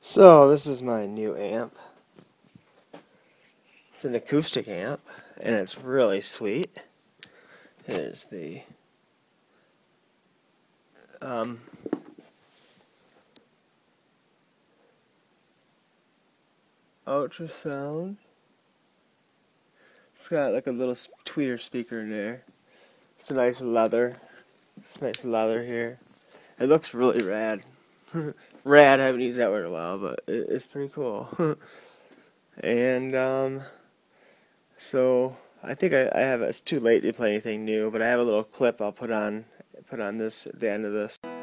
So this is my new amp. It's an acoustic amp, and it's really sweet. Here's the ultrasound. It's got like a little tweeter speaker in there. It's a nice leather. It's nice leather here. It looks really rad. Rad, I haven't used that word in a while, but it's pretty cool. And so I think I have. It's too late to play anything new, but I have a little clip I'll put on this at the end of this.